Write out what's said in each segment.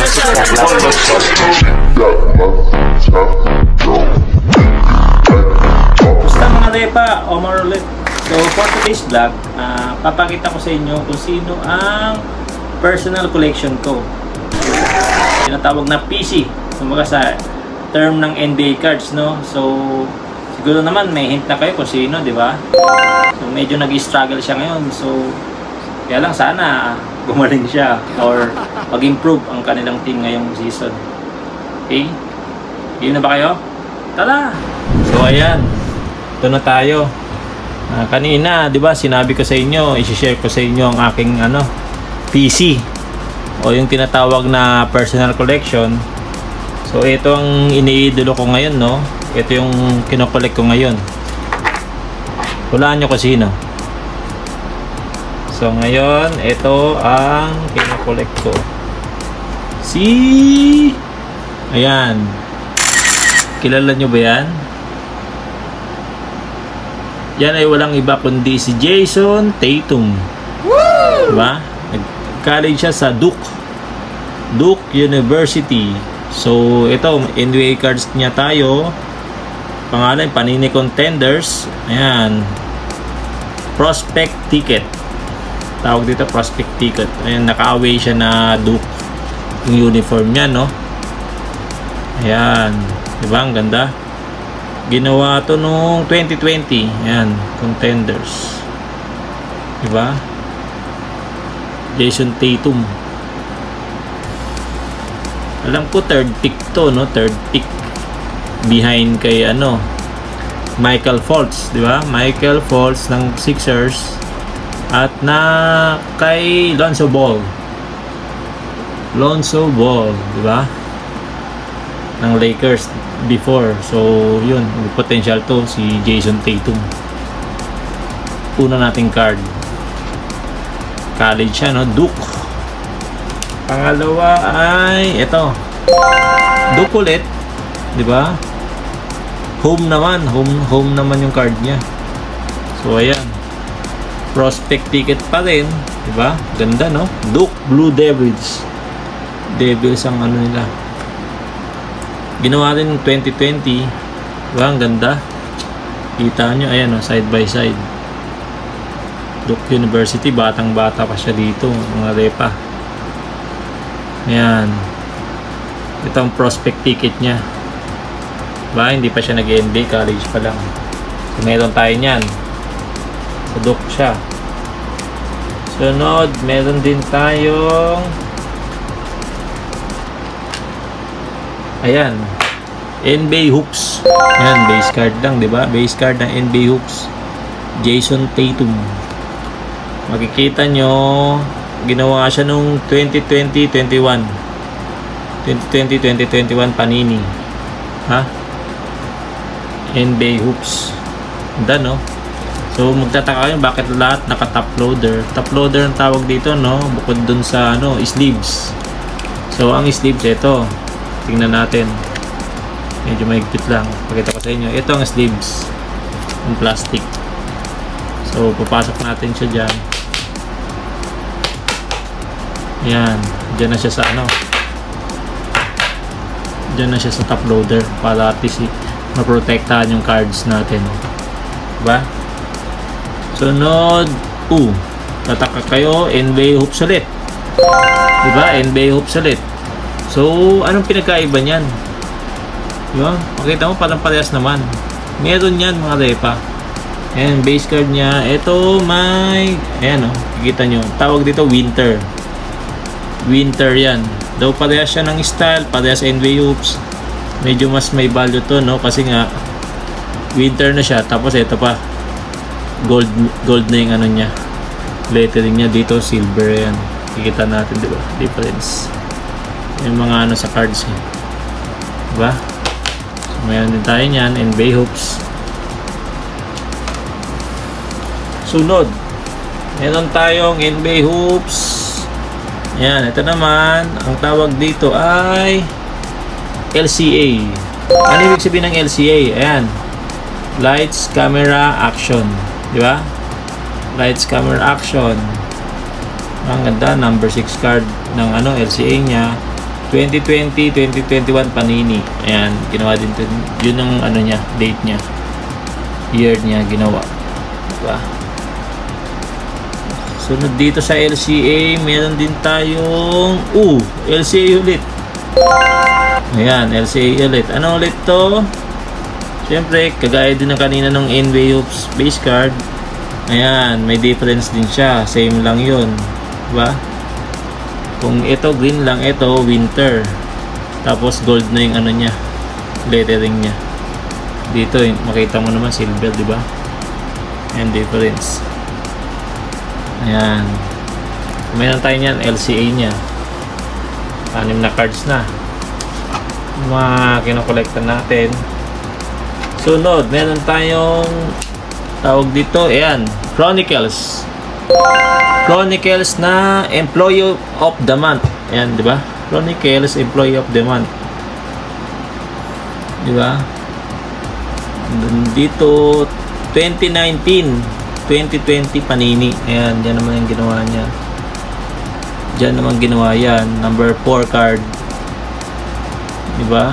Gusto mga repa, Omar ulit. So for today's vlog, papakita ko sa inyo kung sino ang personal collection ko. Tinatawag na PC. Kumbaga sa term ng NBA cards, no? So siguro naman may hint na kayo kung sino, di ba? So medyo nag-struggle siya ngayon. So kaya lang sana gumaling siya or mag-improve ang kanilang team ngayong season. Okay? Game na ba kayo? Tara! So ayan, ito na tayo. Kanina, di ba, sinabi ko sa inyo, i-share ko sa inyo ang aking PC o yung tinatawag na personal collection. So ito ang iniidolo ko ngayon, no? Ito yung kinokollect ko ngayon. Hulaan nyo kung sino. So ngayon, ito ang kinokollect ko. Ayan. Kilala nyo ba yan? Yan ay walang iba kundi si Jayson Tatum. Woo! Diba? Nag-college siya sa Duke University. So ito, NBA cards niya tayo. Pangalan, Panini Contenders. Ayan. Prospect Ticket. Tawag dito, Prospect Ticket. Ayan, naka-away siya na Duke yung uniform niya, no? Ayan. Diba? Ang ganda. Ginawa to noong 2020. Ayan, Contenders. Diba? Jayson Tatum. Alam ko third pick to, no? Third pick behind kay Michael Fultz, diba? Michael Fultz ng Sixers at na kay Lonzo Ball, diba? Ng Lakers before. So yun, potential to si Jayson Tatum. Una nating card, college siya, no? Duke. Pangalawa ay ito, Duke ulit, diba? Home naman yung card niya. So ayan, prospect ticket pa rin, diba? Ganda, no? Duke Blue Devils ang nila. Ginawa rin 2020. Diba? Ang ganda. Kita nyo, ayan, side by side. Duke University, batang-bata pa siya dito, mga repa. Ayan. Ito ang prospect ticket niya. Diba? Hindi pa siya nag-NBA, college pa lang. So, meron tayo niyan. So, Duke siya. Sunod, meron din tayong ayan, NBA Hoops. Ayan, base card lang, diba? Base card ng NBA Hoops. Jayson Tatum. Makikita nyo, ginawa siya nung 2020-21 Panini. Ha? NBA Hoops. Ganda, no? So, magtataka kayo bakit lahat naka-top loader. Top loader ang tawag dito, no? Bukod dun sa, sleeves. So, ang sleeves, ito. Tingnan natin. Medyo mahigpit lang. Pakita ko sa inyo. Ito ang sleeves. Ang plastic. So, papasok natin siya dyan. Ayan. Dyan na siya sa Dyan na siya sa top loader. Para at least maprotektahan yung cards natin. Diba? Sunod. Tataka kayo. NBA Hoops ulit. Diba? NBA Hoops ulit. So, anong pinagkaiba niyan? Diba? Makita mo, parang parehas naman. Meron yan, mga repa. Ayan, base card niya. Ito, ayan, nakikita nyo. Tawag dito, Winter. Winter yan. Daw parehas siya ng style, parehas NBA Hoops. Medyo mas may value to, no? Kasi nga, winter na siya. Tapos, ito pa. Gold na yung niya. Lettering niya dito, silver yan. Kikita natin, diba? Difference. Yung mga sa cards niya. Diba? So, mayroon din tayo niyan. NBA Hoops. Sunod. Meron tayong NBA Hoops. Ayan. Ito naman. Ang tawag dito ay LCA. Ano ibig sabihin ng LCA? Ayan. Lights, Camera, Action. Diba? Lights, Camera, Action. Ang ganda. Number 6 card ng LCA niya. 2020, 2021 Panini. Ayan, ginawa din to. Yun ang ano niya, date niya. Year niya ginawa. Diba? Sunod dito sa LCA, meron din tayong LCA ulit. Ayan, LCA ulit. Ano ulit to? Siyempre, kagaya din ng kanina ng NBA Hoops base card. Ayan, may difference din siya. Same lang yun. Diba? Kung ito green lang, ito winter. Tapos gold na yung ano niya, lettering niya. Dito, makita mo naman silver, diba? Ayan, difference. Ayan. Mayroon tayo niyan, LCA niya. 6 na cards na. Mga kinokolekta natin. Sunod, meron tayong tawag dito, ayan, Chronicles. Chronicles na Employee of the Month. Ayan, di ba? Chronicles Employee of the Month. Di ba? Dito 2019, 2020 Panini. Ayan, diyan naman yung ginawa niya. Diyan naman ginawa yan. Number 4 card. Di ba?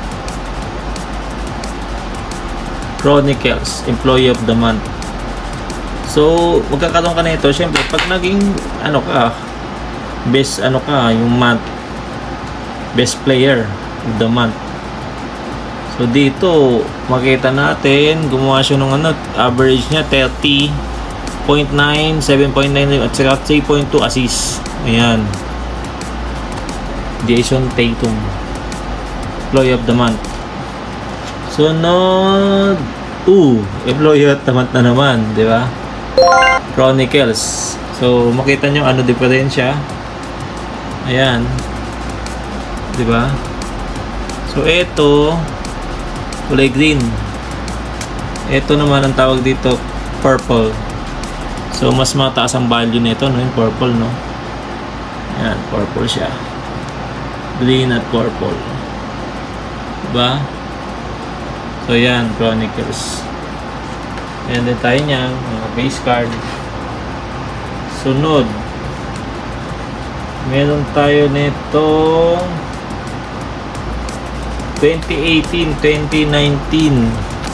Chronicles Employee of the Month. So, magkakaroon ka na ito. Siyempre, pag naging ano ka, best ano ka, yung month, best player of the month. So, dito, makita natin, gumawa siya ng ano, average niya 30.9, 7.9, at saka 3.2 assist. Ayan. Jason Tatum, Employee of the Month. Sunod, Employee of the Month na naman, di ba? Chronicles. So, makita nyo ano diferensya. Ayan. Di ba? So, ito, kulay green. Ito naman ang tawag dito, purple. So, mas mataas ang value nito, no? Yung purple, no? Ayan, purple siya. Green at purple. Diba? So, yan, Chronicles. Ayan din tayo niyan, base card. Sunod. Meron tayo nito 2018, 2019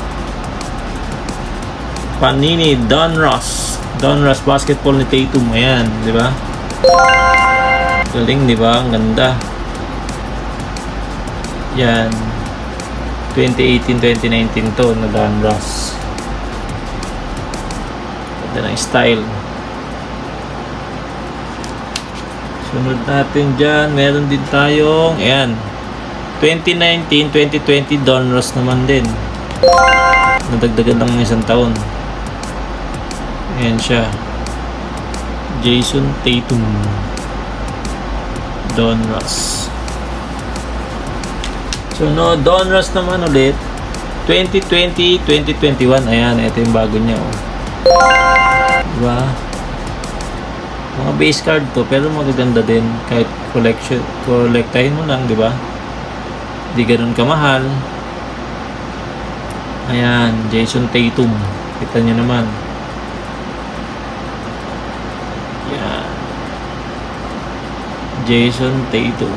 Panini Donruss basketball ni Tatum. Ayan, di ba? Galing, di ba? Ang ganda. Yan. 2018, 2019 to na Donruss. Ganda ng style. Sunod natin dyan, meron din tayong, ayan, 2019, 2020 Donruss naman din. Nadagdagan lang ng isang taon. Ayan siya. Jason Tatum. Donruss. Sunod, Donruss naman ulit. 2020, 2021. Ayan, ito yung bago niya. Oh. Diba? Mga base card to, pero magaganda din. Kahit kolektahin mo lang, diba? Di ganun kamahal. Ayan, Jason Tatum. Kita nyo naman. Ayan. Jason Tatum.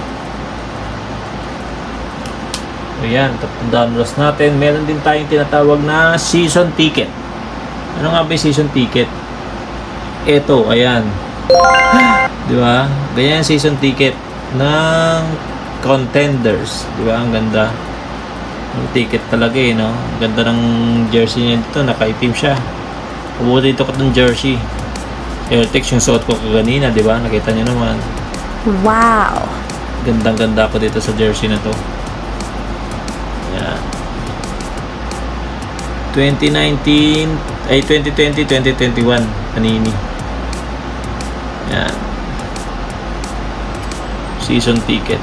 Ayan, tatlong Donruss natin. Meron din tayong tinatawag na season ticket. Ano nga ba yung season ticket? Ito, ayan. Diba? Ganyan yung season ticket ng contenders. Diba? Ang ganda. Ang ticket talaga eh, no? Ang ganda ng jersey niya dito. Nakaitim siya. Pabuti dito ko itong jersey. Airtex yung suot ko kaganina, diba? Nakita nyo naman. Wow! Gandang-ganda ako dito sa jersey na to. Ayan. 2019 ay 2020, 2021 Panini. Ayan. Season ticket.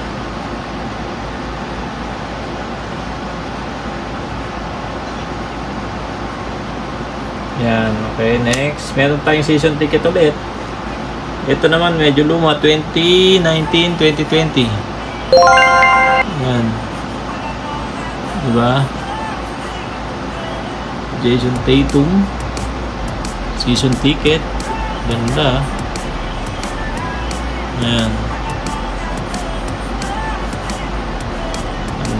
Yan, okay, next. Meron tayong season ticket ulit. Ito naman medyo luma, 2019, 2020. Yan. Diba? Jason Tatum. Season ticket. Ganda. Yan.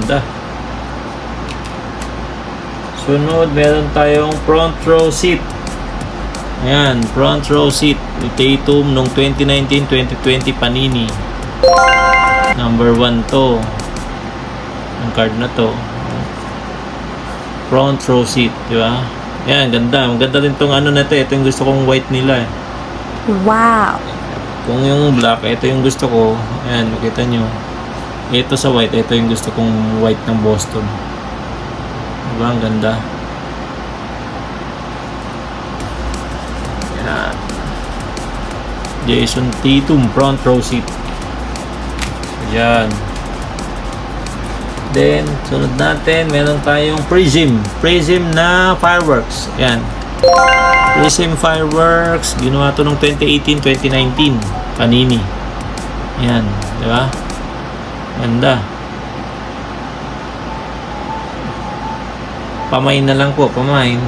Ganda. Sunod, meron tayong front row seat. Ayan, front row seat ni Tatum nung 2019-2020 Panini. Number 1 to. Ang card na to. Front row seat, di ba? Ayan, ganda. Maganda rin tong ano na to. Ito yung gusto kong white nila eh. Wow. Kung yung black, ito yung gusto ko. Ayan, makita nyo. Ito sa white, ito yung gusto kong white ng Boston. Diba? Ang ganda. Ayan. Jason Tatum, front row seat. Ayan. Then, sunod natin, meron tayong Prism. Prism na fireworks. Ayan. Prism fireworks. Ginawa to nung 2018-2019. Panini. Ayan. Diba? Ganda. Pamain na lang po. Pamain.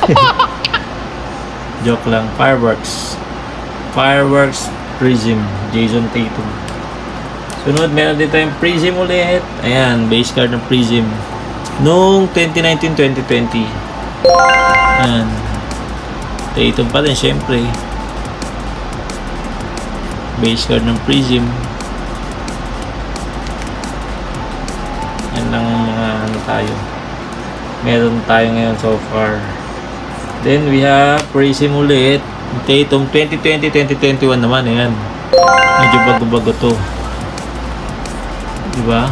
Joke lang. Fireworks. Fireworks Prism. Jason Tatum. Sunod, meron dito yung Prism ulit. Ayan. Base card ng Prism. Nung 2019-2020. Ayan. Tatum pa rin, syempre. Base card ng Prism. Yan lang mga ano tayo. Meron tayo ngayon so far. Then we have Prism ulit. Tatum 2020-2021 naman. Ayan. Medyo bago-bago to. Diba?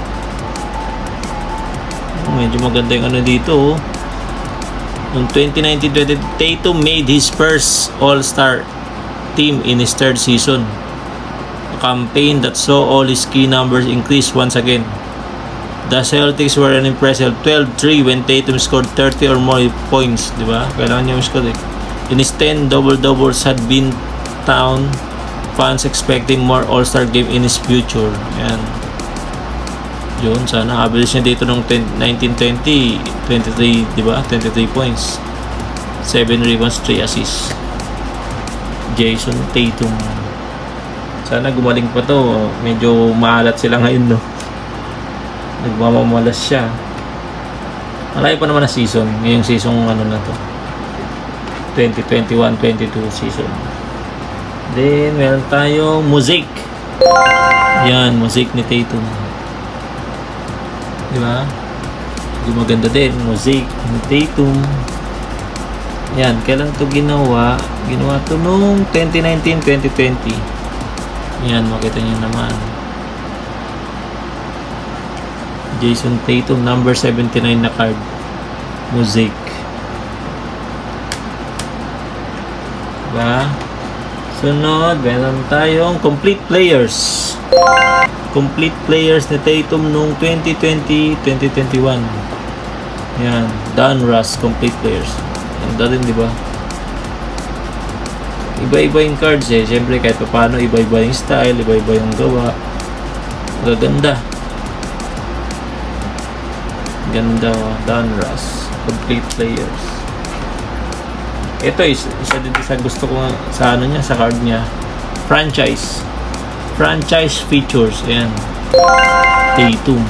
Medyo maganda yung ano dito. Noong 2019-20, Tatum made his first All-Star team in his third season. A campaign that saw all his key numbers increase once again. The Celtics were an impressive 12-3 when Tatum scored 30 or more points. Diba? Kailangan niya score eh. In his 10 double-doubles had been town fans expecting more All-Star game in his future. Ayan. Yun, sana average niya dito nung 19-20, 23, diba? 23 points. 7 rebounds, 3 assists. Jason Tatum. Sana gumaling pa to. Medyo maalat sila ngayon, no? Nagmamamalas siya. Malayo pa naman na season. Ngayong season, ano na to? 2021-22 season. Then, meron tayong Mosaic. Yan, Mosaic ni Tatum. Diba? Hindi maganda din. Mosaic ni Tatum. Yan. Kailan to ginawa? Ginawa to nung 2019-2020. Yan. Makita nyo naman. Jason Tatum. Number 79 na card. Mosaic. Diba? Sunod. Meron tayong complete players. Complete players ni Tatum nung 2020-2021. Yan. Donruss complete players. Ganda rin, di ba? Iba-iba yung cards eh. Siyempre, kahit pa paano, iba-iba yung style, iba-iba yung gawa. Gaganda. Ganda. Donruss complete players. Ito isa din sa gusto ko sa ano niya, sa card niya. Franchise features. Ayan. Tatum.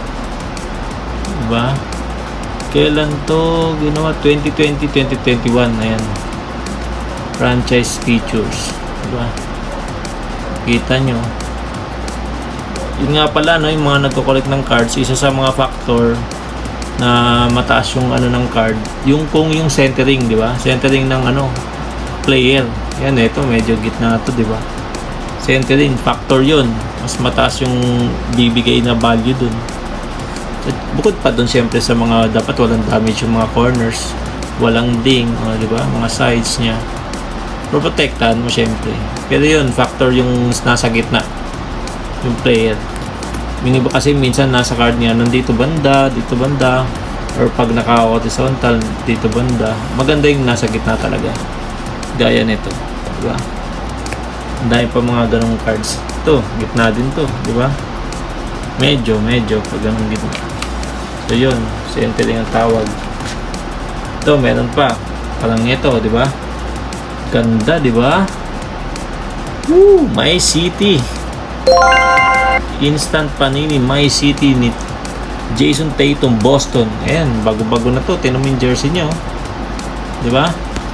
Diba? Kailan to ginawa? 2020-2021. Ayan. Franchise features. Diba? Kita nyo. Yun nga pala, no, yung mga nagko-collect ng cards, isa sa mga factor na mataas yung ano ng card, yung kung yung centering, diba? Centering ng ano, player. Yan, ito medyo gitna to, diba? Centering, factor yun. Mas mataas yung bibigay na value dun. At bukod pa dun siyempre sa mga dapat walang damage yung mga corners, walang ding, diba? Mga sides nya. Protektahan mo siyempre. Pero yun, factor yung nasa gitna. Yung player. Yung iba kasi minsan nasa card niya, nandito banda, dito banda. Or pag naka-horizontal, dito banda. Maganda yung nasa gitna talaga. Gaya nito. Diba? Ang dami pa mga ganong cards. Ito, gitna din to, di ba? Medyo pag ganong gitna. So yun, centering ang tawag. Ito, meron pa. Parang ito, di ba? Ganda, di ba? Woo! My City. Instant Panini, My City ni Jason Tatum, Boston. Ayan, bago-bago na to. Tingnan mo yung jersey niya, oh. Di ba?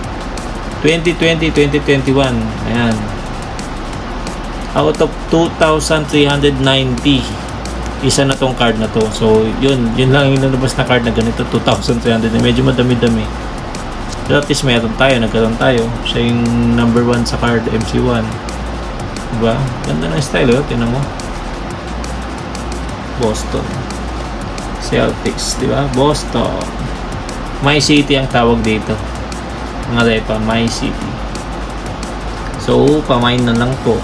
2020-2021. Ayan. Out of 2,390. Isa na tong card na to. So, yun lang yung nalabas na card na ganito. 2,300. Medyo madami-dami. Pero at least meron tayo. Nagkaroon tayo. Siya yung number 1 sa card, MC1. Diba? Ganda ng style, oh. Tingnan mo. Boston Celtics, di ba? Boston. My City ang tawag dito. Mga repa, My City. So, pamain na lang po.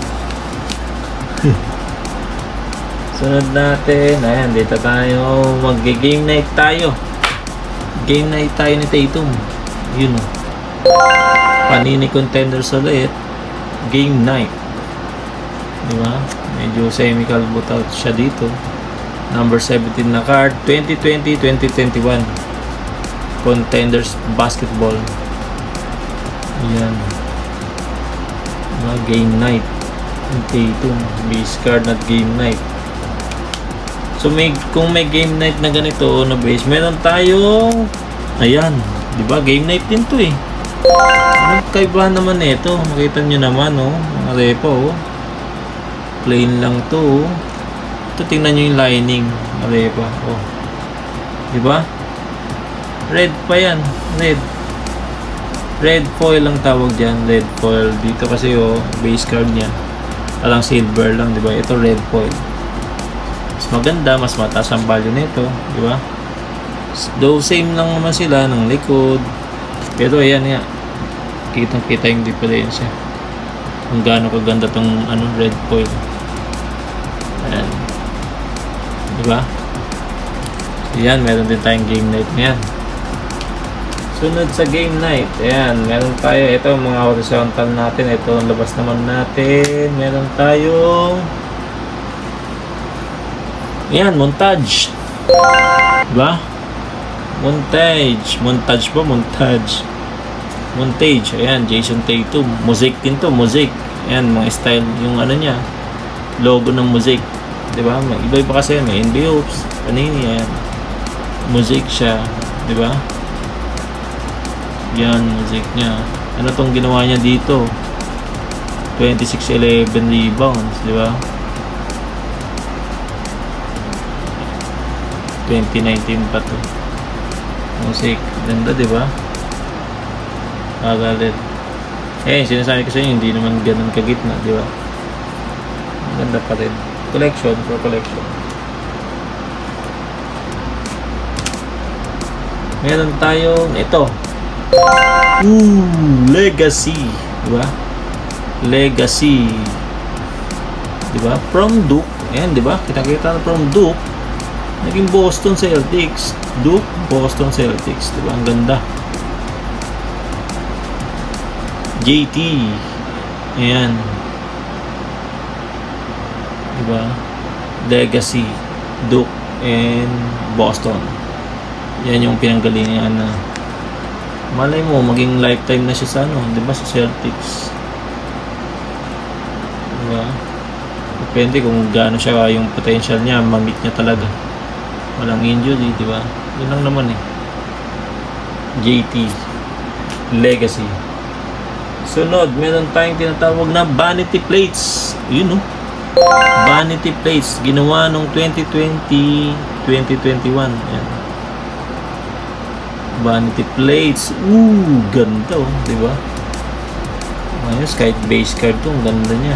Sunod natin. Ayan, dito tayo. Mag-game night tayo. Game night tayo ni Tatum. Yun, o. Panini Contenders ulit. Game night. Di ba? Medyo semi-calbut out siya dito. Number 17 na card, 2020-2021 Contenders Basketball. Ayan. Game night. Tatum, base card at game night. So kung may game night na ganito na base, meron tayong ayan, di ba? Game night din to eh. Ano kaibahan naman nito? Makita nyo naman, oh. Mga repo, oh. Plain lang to, oh. Ito, tingnan nyo yung lining. Arepa. Oh. Diba? Red pa yan. Red. Red foil lang tawag dyan. Red foil. Dito kasi, oh, base card niya. Alang silver lang, diba? Ito red foil. Mas maganda. Mas mataas ang value nito. Diba? Though same lang naman sila ng likod. Pero ayan nga. Kitang-kita yung diferensya. Kung gaano kaganda tong red foil. Ayan. Diba? Ayan, meron din tayong game night ngayon. Sunod sa game night, ayan, meron tayo, ito mga horizontal natin, ito ang labas naman natin, meron tayong ayan, montage. Diba? Montage ba? Montage, ayan, Jason Tatum, Mosaic din to, Mosaic. Ayan, mga style, yung ano niya, logo ng Mosaic. Diba? Iba-iba kasi may NBA Hoops, Panini, yan. Mosaic siya, diba? Yan, Mosaic niya. Ano tong ginawa niya dito? 26-11 rebounds, diba? 2019 pa to. Mosaic, ganda, diba? Kagalit. Eh, sinasabi ko sa inyo, hindi naman ganun kagitna, diba? Ganda pa rin. Collection for collection. Meron tayong ito. Legacy, diba? Legacy. Diba? From Duke. Ayan, diba? Kita-kita na from Duke. Naging Boston Celtics. Duke, Boston Celtics. Diba? Ang ganda. JT. Ayan. Diba? Legacy, Duke, and Boston. Yan yung pinanggalingan na malay mo, maging lifetime na siya sa ano, diba? Sa Celtics. Diba? Depende kung gaano siya yung potential niya, ma-meet niya talaga. Walang injury, diba? Yun lang naman eh. JT, Legacy. Sunod, meron tayong tinatawag na vanity plates. Yun, no? Vanity plates, ginawa nung 2020, 2021. Yan. Vanity plates. Ganda, oh, di ba? Ayos, kahit base card to, ang ganda niya.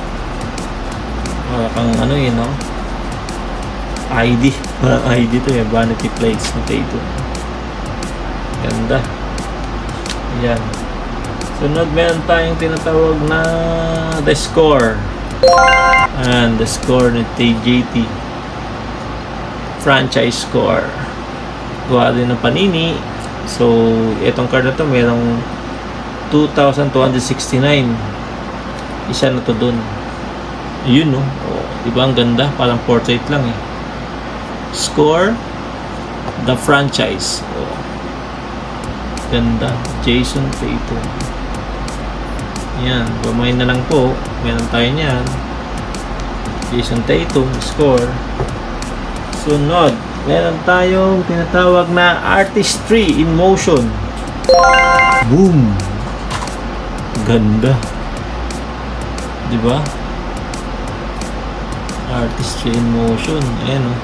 Parang ano yun, no? ID. Parang ID to, eh. Vanity plates na Tatum. Ganda. Yan. Sunod, meron tayong tinatawag na The Score. And The Score ni TJT. Franchise Score. Gawa din ng Panini. So, itong card na to merong 2,269. Isa na to dun. Yun, no? Oh, diba ang ganda? Parang portrait lang eh. Score The Franchise. Oh. Ganda. Jason Tatum. Yan. Gamayin na lang po. Meron tayo niyan. Jason Tatum. Score. Sunod. Meron tayong tinatawag na Artistry in Motion. Boom! Ganda. Diba? Artistry in Motion. Ayan o.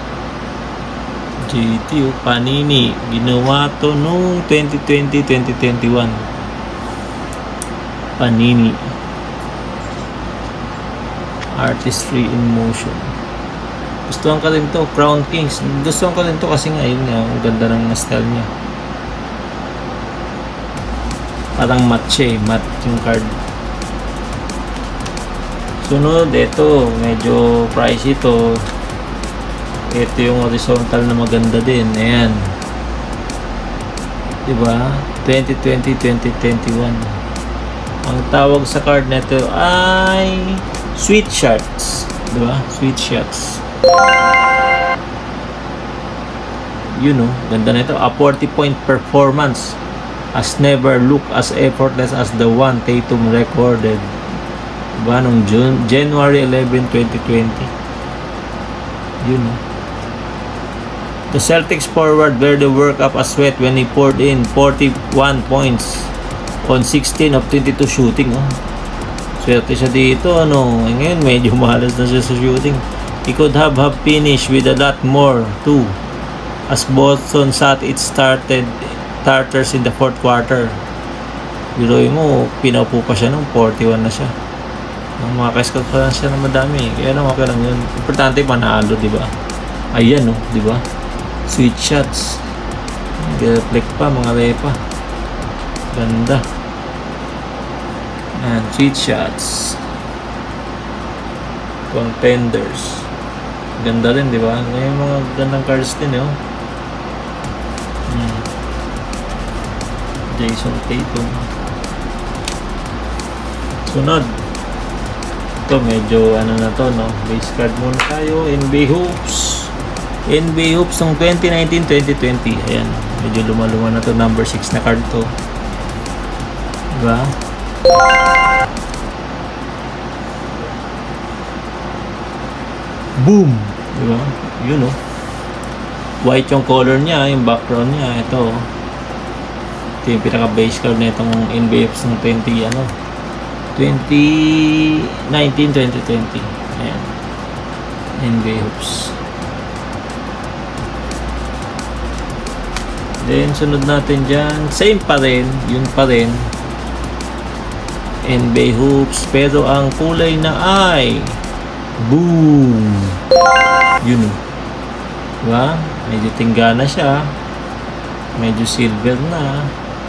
GT o. Panini. Ginawa to noong 2020-2021. Panini. Artistry in Motion. Gustuhan ko rin to. Crown Kings. Gustuhan ko rin to kasi nga yun nga. Ang ganda ng style niya. Parang match matte yung card. Sunod, ito medyo pricey to. Ito yung horizontal na maganda din. Ayan, diba? 2020-2021. Ang tawag sa card na ito ay Sweet Shots, diba? Sweet Shots. You know, ganda na ito. A 40-point performance has never looked as effortless as the one Tatum recorded. Diba? Nung January 11, 2020. You know. The Celtics forward barely worked up a sweat when he poured in 41 points on 16 of 22 shooting. Oh. Swerte siya dito. Ano? Ngayon, medyo mahalas na siya sa shooting. He could have finished with a lot more too, as Boston sat its starters in the fourth quarter. Biroy mo, pinaupo pa siya nung 41 na siya. Makaka-scout pa lang siya na madami. Kaya lang okay lang yun. Importante manalo, di ba? Ayan, no, di ba? Sweet Shots. Reflect pa, mga lepa. Ganda. And Sweet Shots. Contenders. Ganda rin, di ba? Ngayon mga gandang cards din, oh. Jason Tatum. Sunod. Ito medyo ano na to, no? Base card muna tayo. NBA Hoops. NBA Hoops ng 2019-2020. Ayan. Medyo luma-luma na to. Number 6 na card to. Diba? Boom! Diba? Yun, oh. White yung color niya. Yung background niya. Ito, oh. Ito yung pinaka-base card na itong NBA Hoops ng 2019-2020. Ayan. NBA Hoops. Then, sunod natin dyan. Same pa rin. Yun pa rin. NBA Hoops. Pero ang kulay na ay boom! Yun. Diba? Medyo tingga na siya. Medyo silver na.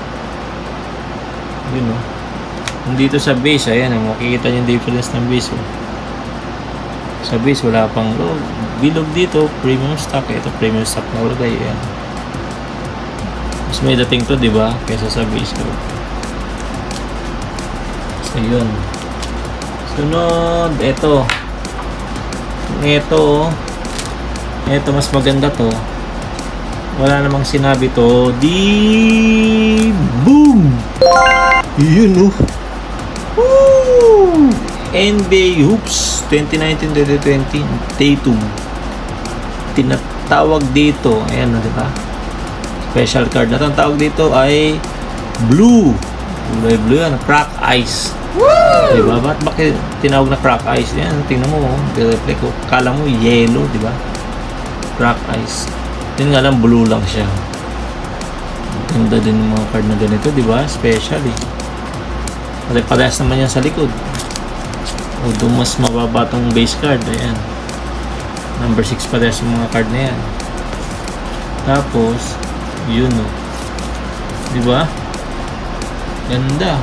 Yun, oh. Dito sa base, ayan, makikita niyo yung difference ng base, oh. Sa base, wala pang bilog dito, premium stock. Ito, premium stock na ulagay, ayan. Mas may dating to, diba? Kesa sa base, oh. So, yun. Sunod, ito. Ito, ito, mas maganda to. Wala namang sinabi to. Boom! Yun, oh. Woo! NBA Hoops 2019-2020 Tatum. Tinatawag dito, ayan, diba? Special card na ang tawag dito ay blue. Blue yan, crack ice. Woo! Diba? Bakit tinawag na crack ice? Yan, tingnan mo, reflect ko. Kala mo yellow, diba? Crack ice. Yun nga lang, blue lang siya. Ganda din ng mga card na ganito, diba? Special, eh. Parehas naman yan sa likod. O doon mas mababa tong base card. Ayan. Number 6 parehas yung mga card na yan. Tapos, yun, o. Diba? Ganda.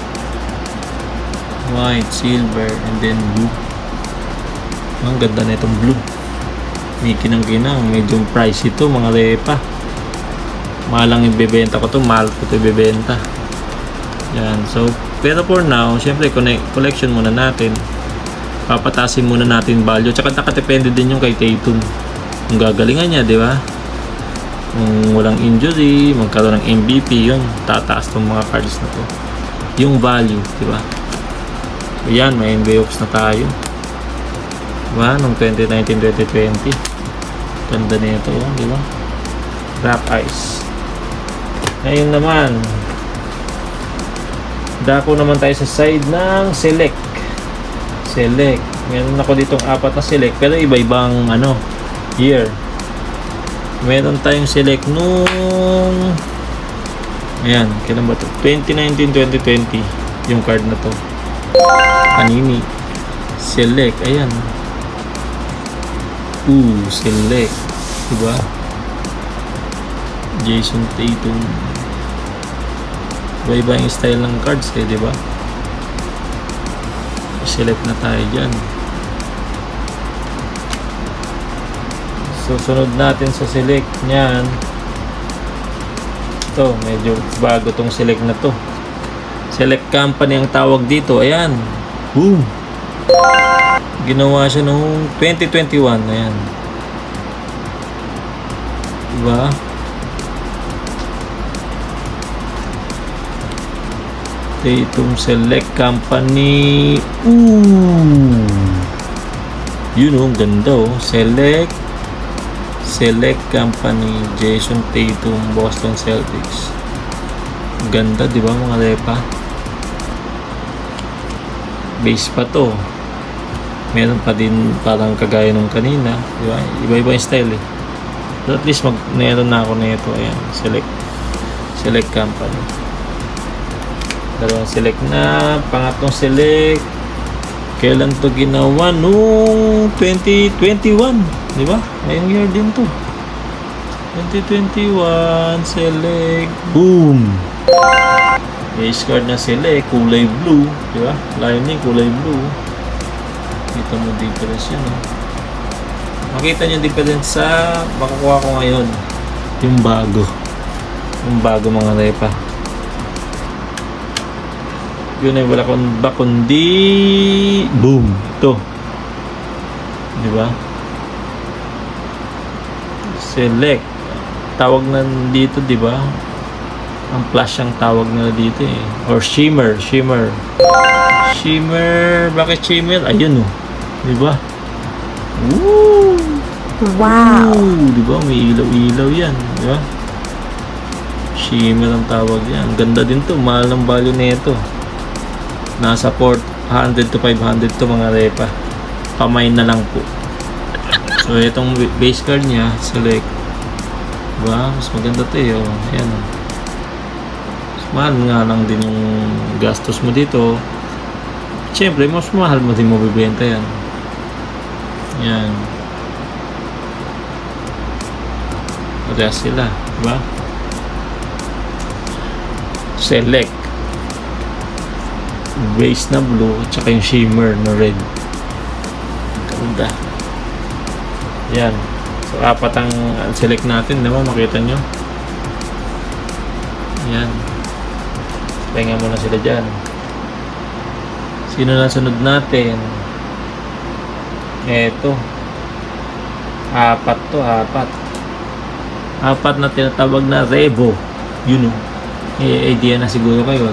White, silver, and then blue. Ang ganda na itong blue. May kinang-kinang. Medyo pricey ito, mga lepa. Mahal lang ibebenta ko ito. Mahal ko ito ibebenta. Yan. So, pero for now, syempre, collection muna natin. Papatasin muna natin value. Tsaka nakadepende din yung kay Tatum. Kung gagalingan niya, di ba? Kung walang injury, magkaroon ng MVP, yun. Tataas tong mga cards na to. Yung value, di ba? So, yan. May NBA Hoops na tayo. Diba? Nung 2019-2020. Ganda nito, di ba? Wrap ice. Ngayon naman, dako naman tayo sa side ng select. Select. Meron ako ditong 4 na select, pero iba-ibang ano, year. Meron tayong select nung, ayan, kailan ba ito? 2019-2020 yung card na to. Panini. Select, ayan. Select. Diba? Jason Tatum. Iba-iba yung style ng cards eh, diba? Select na tayo dyan. So, sunod natin sa select niyan. Ito, medyo bago tong select na to. Select company ang tawag dito. Ayan. Boom! Ginawa siya noong 2021. Ayan. Diba? Tatum Select Company. Yun oh, ganda oh. Select Company, Jason Tatum, Boston Celtics. Ganda, di ba mga lepa? Base pa to. Meron pa din parang kagaya nung kanina, di ba? Iba-iba yung style eh. But at least meron na ako nito. Ayan, Select Company. Dalawang select na, pangatlong select. Kailan to ginawa? Noong 2021, di ba? Ngayong year din to. 2021 select. Boom! Base card na select, kulay blue, di ba? Lining kulay blue. Kita mo difference yun, no? Makita nyo difference sa makukuha ko ngayon. Yung bago mga repa. Yun ay wala kundi boom, ito, di ba? Select tawag na dito, di ba? Ang flash ang tawag na dito eh, or shimmer. Bakit shimmer? Ayun oh, di ba? Wow! Di ba? May ilaw yan, di ba? Shimmer ang tawag yan. Ganda din to, mahal ng value nito. Nasa 400 to 500 to mga repa. Pamay na lang po. So itong base card niya, select. Diba? Mas maganda to eh. Oh. Ayan. Mas mahal nga lang din yung gastos mo dito. Siyempre, mas mahal mo din mo bibenta yan. Yan. Parehas sila. Diba? Select. Base na blue at saka yung shimmer na red. Ganda. Yan. So, 4 ang select natin, diba? Makita nyo. Yan. Pahinga muna sila dyan. Sino na sunod natin? Eto. 4 to, 4 na tinatawag na Revo. Yun o. May idea na siguro kayo.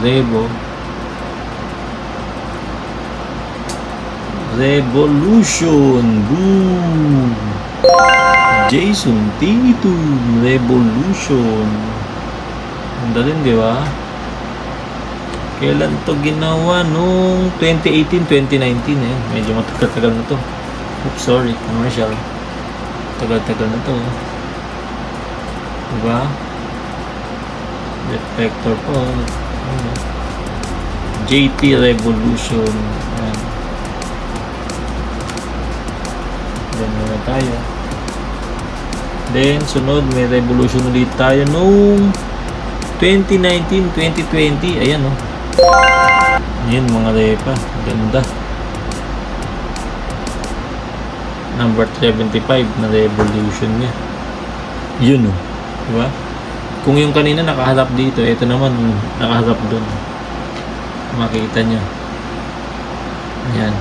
Revolution. Boom. Jason Tatum. Revolution. Ang dalin, di ba? Kailan to ginawa? Nung 2018-2019 eh. Medyo matagal na to. Oops, sorry. Commercial. Tagal na to. Diba? Reflector po. JT Revolution. Ayan. Then muna tayo. Then sunod may Revolution ulit tayo nung 2019-2020. Ayan o. Ayan mga repa. Ganda. Number 75 na Revolution niya. Yun o. Diba? Kung yung kanina nakaharap dito, ito naman nakaharap doon. Makita nyo. Ayan.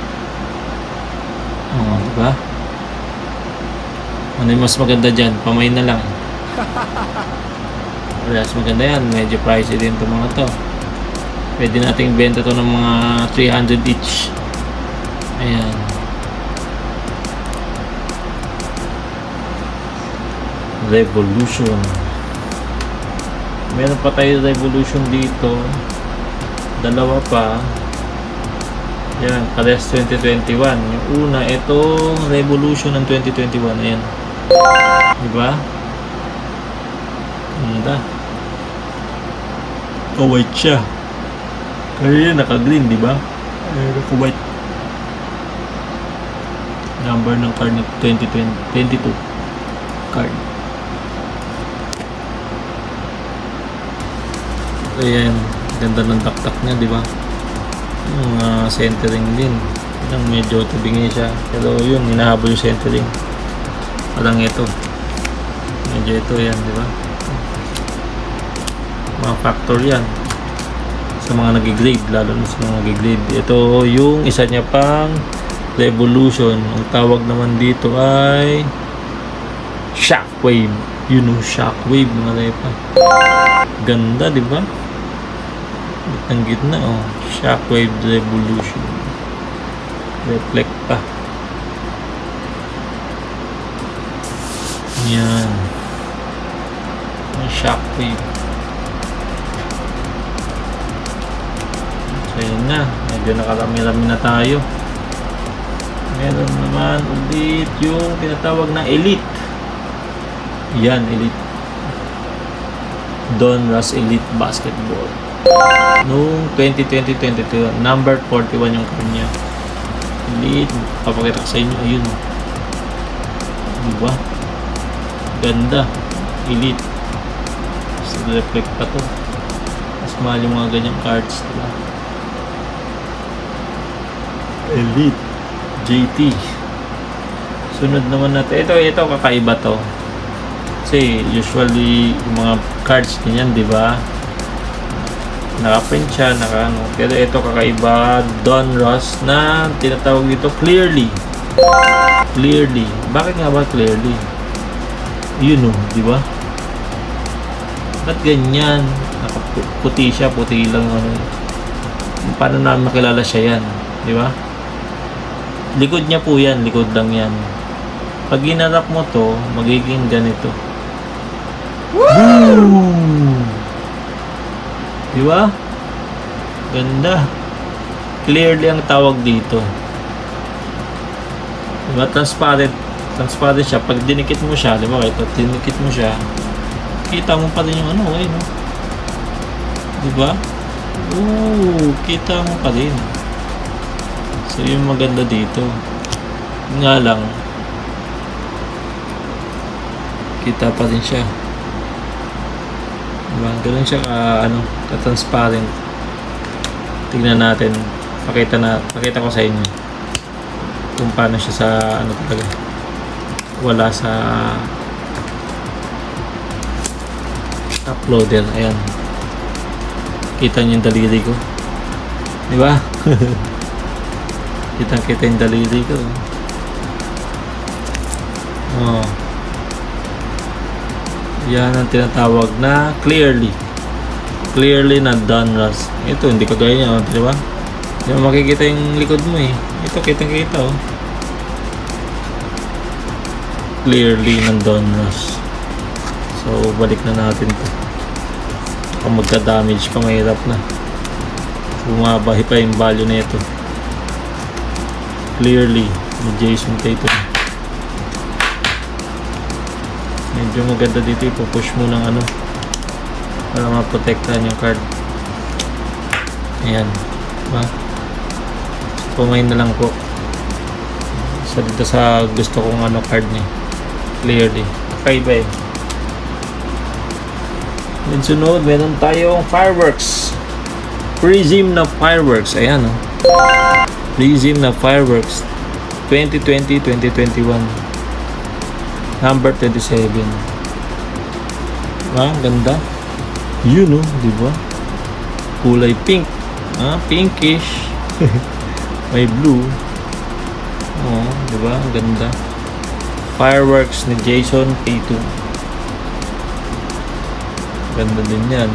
Oh, diba? Ano yung mas maganda dyan? Pamay na lang. Mas maganda yan. Medyo pricey din itong mga to. Pwede nating benta to ng mga 300 each. Ayan. Revolution. Meron pa tayo Revolution dito. Dalawa pa. Yan, parehas 2021. Yung una, itong Revolution ng 2021. Ayan. Diba? Ganda. White siya. Kaya naka-green, diba? Naka-white. Number ng card ng 2022 card. Ayan, ganda ng taktak niya, di ba? Yung centering din. Yung medyo tabingi siya. Pero yun, hinahabol yung centering. Parang ito. Medyo ito yan, di ba? Mga factor yan. Sa mga nag-grade, lalo na sa mga nag-grade. Ito yung isa niya pang Revolution. Ang tawag naman dito ay Shockwave. You know, Shockwave mga lepa. Ganda, di ba? Ang gitna, oh. Shockwave Revolution. Reflect pa. Yan. Ang Shockwave. So, yun na. Medyo nakarami-rami na tayo. Meron naman ulit yung tinatawag na Elite. Yan, Elite. Donruss Elite Basketball. Noong 2020-2022, number 41 yung card niya. Elite. Papakita ko sa inyo. Ayun. Diba? Ganda. Elite. Mas reflect pa to. Mas mahal yung mga ganyang cards. Diba? Elite. JT. Sunod naman natin. Ito kakaiba to. Kasi usually yung mga cards ganyan, di ba? Naka-print siya, naka-ano. Pero ito kakaiba, Donruss na tinatawag dito Clearly. Clearly. Bakit nga ba Clearly? Yun o, di ba? Ba't ganyan? Nakaputi siya, puti lang ano. Paano namin makilala siya yan? Di ba? Likod niya po yan, likod lang yan. Pag ginarap mo to, magiging ganito. Woo! Diba? Ganda. Clearly ang tawag dito. Diba? Transparent. Transparent siya. Pag dinikit mo siya, diba? Ito, dinikit mo siya. Kita mo pa rin yung ano, no? Diba? Oo, kita mo pa rin. So, yung maganda dito. Nga lang, kita pa rin siya. Diba? Ganun siya ka-transparent. Tignan natin. Pakita ko sa inyo kung paano siya sa ano talaga. Wala sa uploader. Ayan. Kita niyo yung daliri ko. Diba? Kitang-kita yung daliri ko. Oh. Yan ang tinatawag na Clearly. Clearly na Donruss. Ito, hindi ko gaya niya. Di ba? Hindi mo makikita yung likod mo eh. Ito, kitang-kita oh. Clearly ng Donruss. So, balik na natin to. Kung magka-damage pa, mahirap na. Bumabahi pa yung value na ito. Clearly ni Jason Tatum. Medyo maganda dito, ipupush mo ng ano para maprotektahan yung card. Ayan, diba? Pumain na lang po sa dito sa gusto kong ano card niya. Clearly kakaiba eh. Then sunod, meron tayong Fireworks. Prism na Fireworks. Ayan oh. Prism na Fireworks 2020-2021 number 27. Ganda yun oh, diba? Kulay pink, pinkish. May blue. Oh, diba? Ganda. Fireworks ni Jason Tatum. Ganda din yan.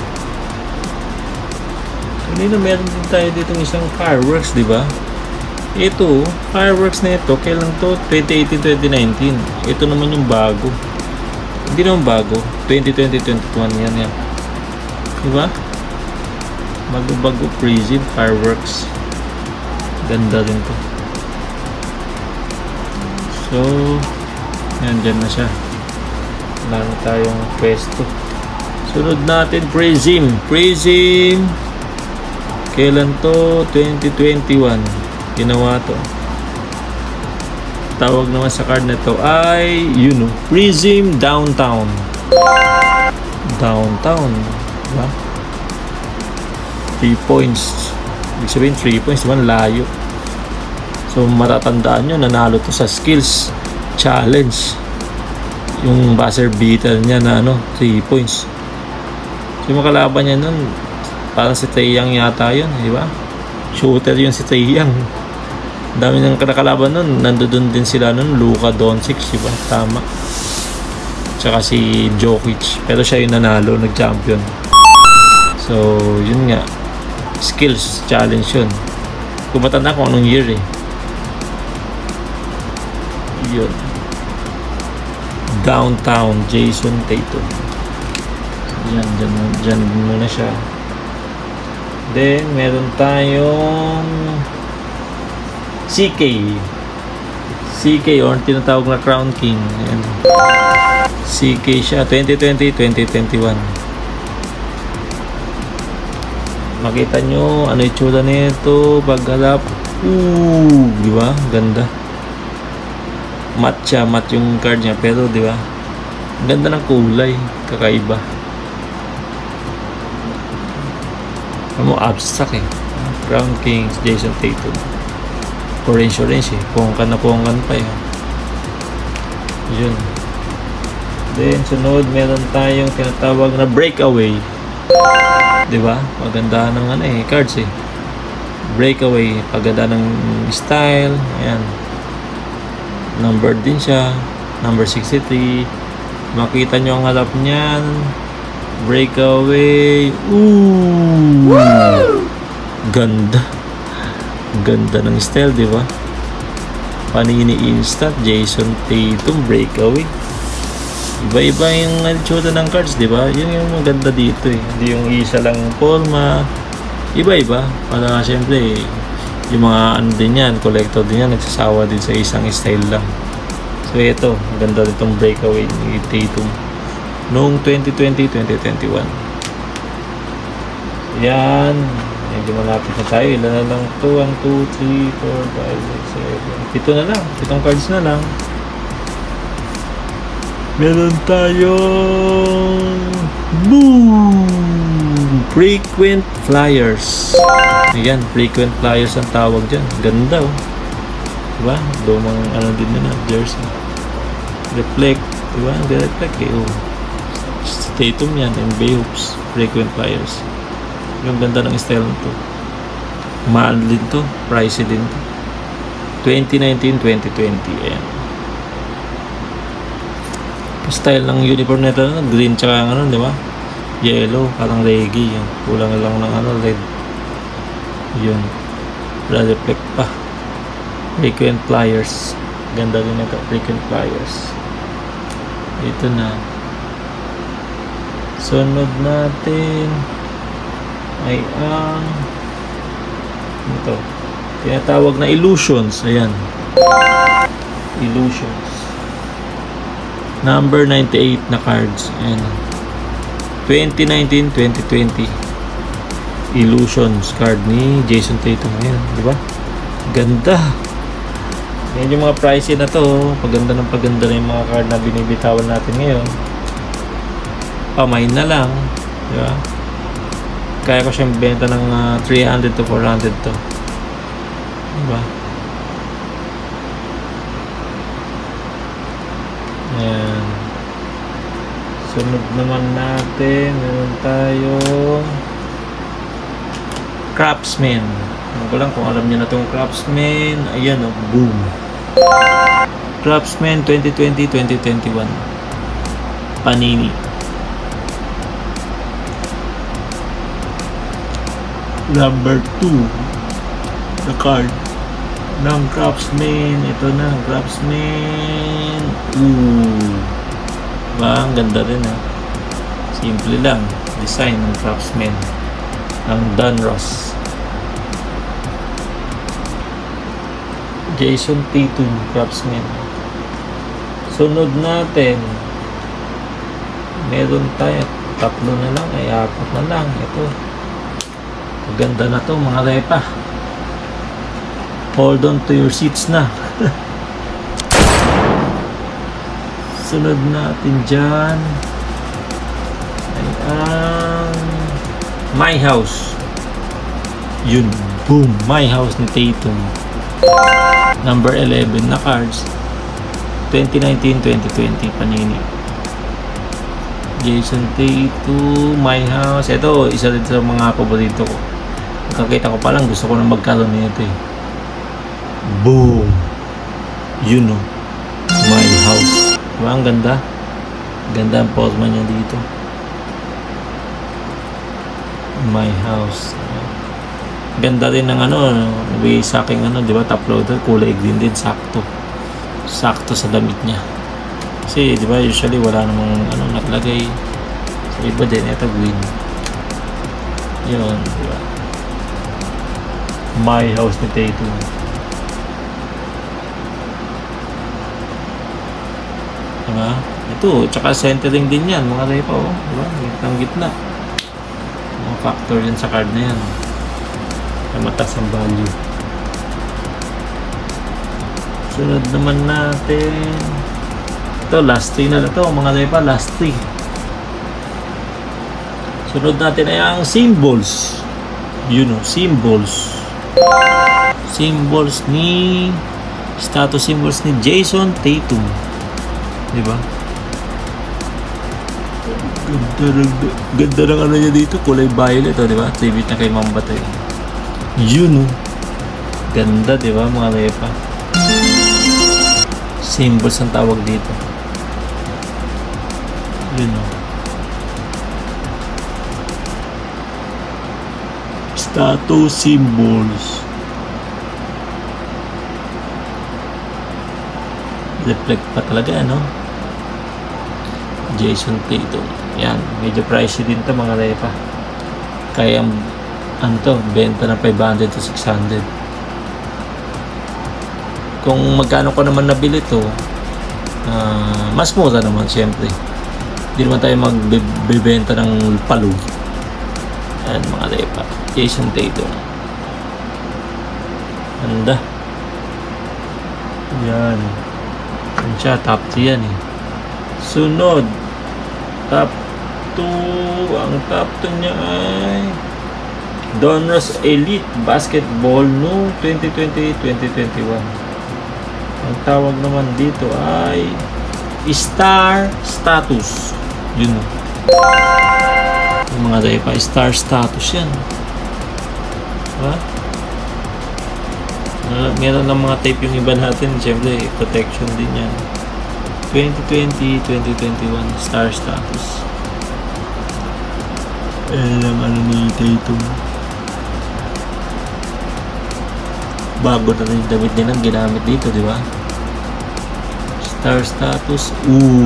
Kanina meron din tayo ditong isang Fireworks, di ba? Ito, fireworks na ito, kailan to? 2018-2019. Ito naman yung bago. Hindi naman bago. 2020-2021 yan. Diba? Bago-bago Prism fireworks. Ganda rin to. So, yan, dyan na siya. Wala na tayong pwesto. Sunod natin, Prism. Kailan to? 2021. Ginawa to. Tawag naman sa card na to ay, Prism Downtown. Diba? 3 points. Ibig sabihin 3 points, diba? Layo. So matatandaan nyo, nanalo to sa skills challenge. Yung buzzer beater niya na 3 points. So yung makalaban niya nun, parang si Taeyang yata yun, diba? Shooter yun si Taeyang. Dami ng nakalaban nun. Nandoon din sila nun, Luka Doncic, diba? Tama. Tsaka si Jokic. Pero siya yung nanalo, nag-champion. So yun nga, skills challenge yun. Kung matanda ko anong year yun. Downtown Jason Tatum. Yan, dyan muna siya. Then meron tayong CK or tinatawag na Crown King. Ayan. CK siya 2020-2021. Makita nyo ano yung tsura nito paghalap. Diba? Ganda. Matte yung card niya, pero diba? Ganda ng kulay, kakaiba. Ano, abstract Crown Kings, Jason Tatum. Orange pongkan pa yun. Then sunod meron tayong tinatawag na Breakaway. Diba? Maganda ng cards Breakaway, paganda ng style. Ayan, number din siya, number 63. Makita nyo ang harap niyan, Breakaway. Ganda ng style, di ba? Panini Instant, Jason Tatum, Breakaway. Iba-iba yung itsura ng cards, di ba? Yun yung maganda dito Hindi yung isa lang forma. Iba-iba. Para siyempre, yung mga din yan, collector din yan, nagsasawa din sa isang style lang. So ito, ganda ditong Breakaway ni Tatum noong 2020-2021. Yan. Medyo malapit na tayo. Ilan na lang ito? 1, 2, 3, 4, 5, 6, 7. Ito na lang. 7 cards na lang. Meron tayong boom! Frequent Flyers. Ayan, Frequent Flyers ang tawag dyan. Ganda diba? Lumang din na jersey. Reflect. Diba? Reflect Tatum yan. NBA Hoops. Frequent Flyers. Yung ganda ng style nito. Mahal din to. Pricey din to. 2019-2020. Ayan. Style ng uniform nito, green tsaka di ba? Yellow, parang reggae. Yan. Kulang lang ng red. Yun. Reflect pa. Frequent Flyers. Ganda din ito. Frequent Flyers. Ito na. Sunod natin ay ang ito. Tinatawag na Illusions. Ayan. Illusions. Number 98 na cards. Ayan. 2019-2020. Illusions card ni Jason Tatum. Ayan. Diba? Ganda. Yan yung mga pricey na to. Paganda na yung mga card na binibitawan natin ngayon. Pamain na lang. Diba? Kaya ko siyang benta ng 300 to 400 to. Diba? Ayan. Sunod naman natin, meron tayong Craftsman. Ano ko lang kung alam niyo na itong Craftsman. Ayan boom. Craftsman 2020-2021. Panini. Number 2 the card. ng Craftsman. Ito na, Craftsman. Ba, ang ganda rin ha. Simple lang. Design ng Craftsman. Ang Donruss. Jason Tatum, Craftsman. Sunod natin. Meron tayo. 3 na lang. Ay 4 na lang. Ito. Maganda na to mga repa. Hold on to your seats na. Sunod natin dyan ay ang My House. Yun, boom, My House ni Tatum. Number 11 na cards. 2019-2020 Panini. Jason Tatum, My House. Ito, isa rin sa mga paborito ko. Nakakita ko pa lang, gusto ko na magkaroon nito eh. Boom! Yun o. My House. Diba? Ang ganda. Ganda ang forma niya dito. My House. Ganda rin ng ano, nabigay sa akin ano, diba? Top loader, kulay green din. Sakto. Sakto sa damit niya. Kasi, diba, usually wala namang ano, naglagay. Sa iba din, ito green. Yun, diba? My House ni Tatum. Diba? Ito, tsaka centering din yan, mga repa, oh. Diba? Gitnang-gitna. Mga factor yan sa card na yan. Ay mataas ang value. Sunod naman natin. Ito, last 3 na ito, mga repa, last 3. Sunod natin ay ang symbols. Yun, oh, symbols. Symbols ni status symbols ni Jason Tatum. Diba? Ganda ng ano niya dito, kulay violet, oh, diba? Tribute na kay Mamba to. Yun, oh. Ganda, diba, mga repa? Symbols ang tawag dito. Yun, oh. Status symbols. Reflect pa talaga, no? Jason Tatum. Yan, medyo pricey din to mga repa. Kaya ano to, benta ng 500 to 600. Kung magkano ko naman nabili to, mas mura naman syempre. Hindi naman tayo magbebenta ng palo. Yan mga repa. Jason Tatum. Ganda. Yan. Yan siya, top 3 yan eh. Sunod, top 2. Ang top 2 niya ay Donruss Elite Basketball no 2020-2021. Ang tawag naman dito ay Star Status. Yun o. Yung mga repa, Star Status yan. Diba? Meron ng mga tape yung iba natin. Siyempre, protection din yan. 2020-2021 Star Status. Ang ano ni Tatum. Bago na rin yung damit nilang ginamit dito, di ba? Star Status.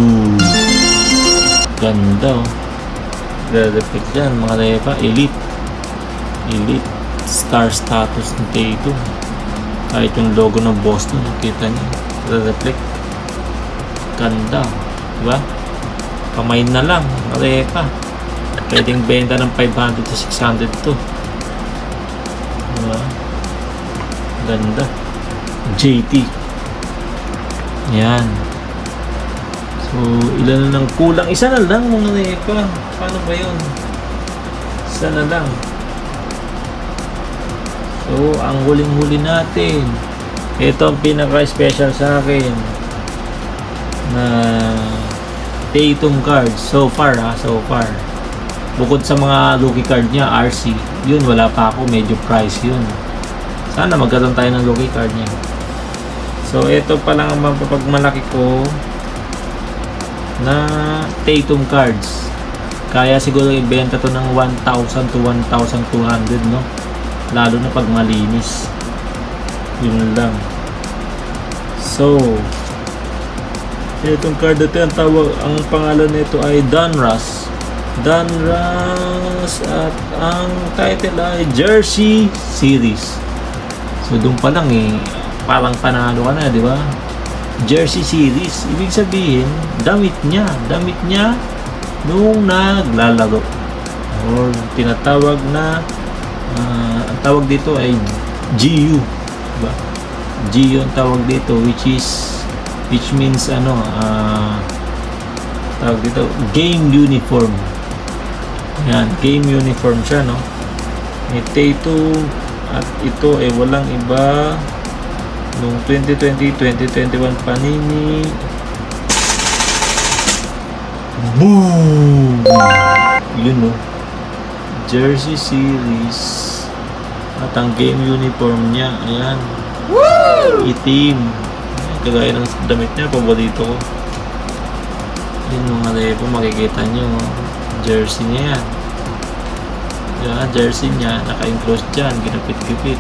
Ganda, oh. Reflect yan, mga repa. Elite. Elite. Star Status ni Tatum. Kahit yung logo ng Boston, nakita niyo. Reflect. Ganda. Diba? Kamay na lang. Marepa. Pwedeng benta ng 500 to 600 to. Diba? Ganda. JT. Yan. So, ilan na lang kulang? Isa na lang mga repa. Paano ba yun? Isa na lang. So, ang huling-huli natin. Ito ang pinaka-special sa akin na Tatum cards so far so far. Bukod sa mga rookie card niya, RC, yun wala pa ako, medyo price yun. Sana magkaroon tayo ng rookie card niya. So ito pa lang ang mapapagmalaki ko na Tatum cards. Kaya siguro ibenta to ng 1,000 to 1,200, no? Lalo na pag malinis. Yun lang. So, itong card na ito, ang pangalan nito ay Donruss. Donruss at ang title ay Jersey Series. So, doon pa lang parang panalo ka na, di ba? Jersey Series. Ibig sabihin, damit niya nung naglalaro. Or tinatawag na, ang tawag dito ay GU. Diba? GU ang tawag dito, which means tawag dito, game uniform. Yan, game uniform siya, no? May tattoo at ito ay walang iba nung 2020-2021 Panini. Boom! Yun, no? Jersey Series at ang game uniform niya, ayan. Woo! Itim. Kagaya ng damit niya, paborito ko. Yun mga lepo, makikita nyo, jersey niya yan. Yan, jersey niya, naka-enclose dyan, ginapit-gipit.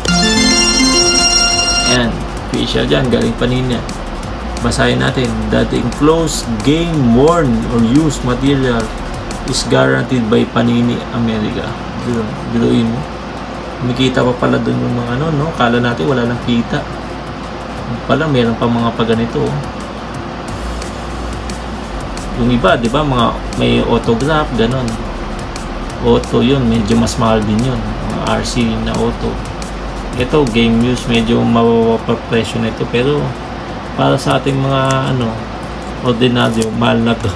Ayan, official dyan, galing Panini. Basahin natin, that enclosed game worn or used material is guaranteed by Panini America. Biluin mo. Kumikita pa pala dun yung mga no? Kala natin wala nang kita. Pala meron pa mga paganito. Yung iba, di ba, mga may autograph, ganon. Auto yun, medyo mas mahal din yun. Mga RC na auto. Ito, game use, medyo mababa presyo nito. Pero, para sa ating mga, ordinaryo, mahal na to.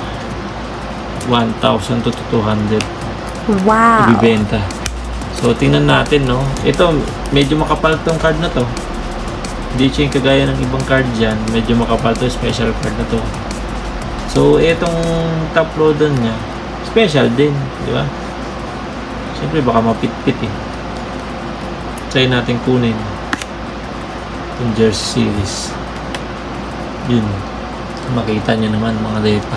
1,000 to 200. Wow! Ibibenta. So, tingnan natin, no? Ito, medyo makapal tong card na to. Hindi siya yung kagaya ng ibang card dyan. Medyo makapal to, special card na to. So, itong top loader niya, special din, di ba? Siyempre, baka mapit-pit Try natin kunin itong Jersey Series. Yun. Makita nyo naman, mga lepa.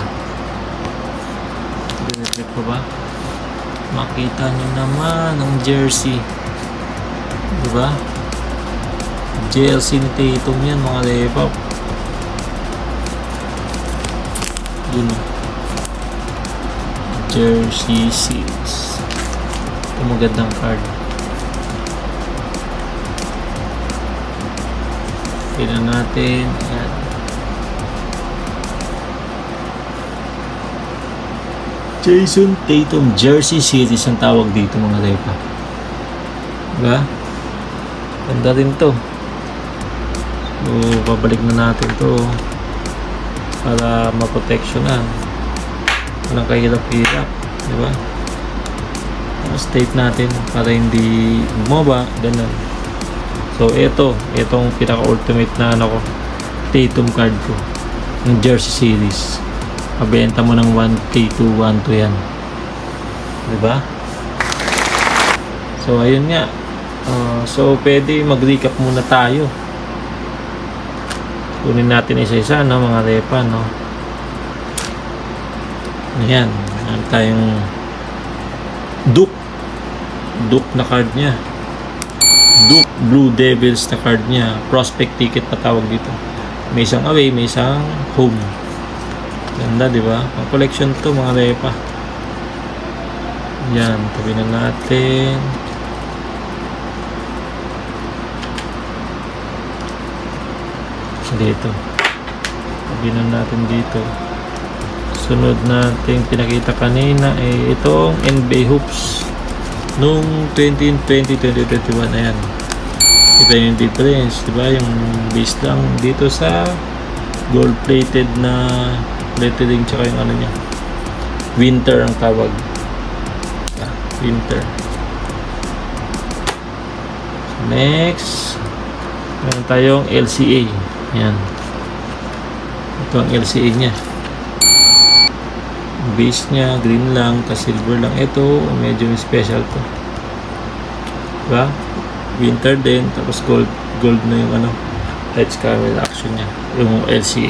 Trip ko ba? Makita nyo naman ang jersey. Di ba? Jersey ni Tatum yan, mga lepa. Yun. Jersey Series. Ito magandang card. Tignan natin. Ayan. Jason Tatum Jersey Series ang tawag dito, mga lepa. Diba? Ganda rin to. So, babalik na natin to para maproteksyonan. Walang kahirap-hirap, diba? Tapos tape natin para hindi bumaba, ganun. So itong pinaka-ultimate na Tatum card ko, yung Jersey Series. Mabenta mo ng 1K to 1 to yan, diba? So ayun nga. So pwede mag-recap muna tayo. Kunin natin isa-isa, no, mga lepa, no? Ayan, meron tayong Duke na card niya. Duke Blue Devils na card niya. Prospect ticket pa tawag dito. May isang away, may isang home. Ganda, di ba? Ang collection to, mga lepa. Yan, tabi na natin. Dito. Tabi na natin dito. Sunod natin pinakita kanina itong NBA hoops nung 2020-2021. Ayan, ito yung difference, diba? Yung base lang dito sa gold plated na lettering, tsaka yung niya, winter ang tawag. Winter. Next, meron tayong LCA. Ayan, ito ang LCA nya. Base nya green lang, tapos silver lang. Ito medyo special to, diba? Winter din, tapos gold na yung lights camera action nya, yung LCA.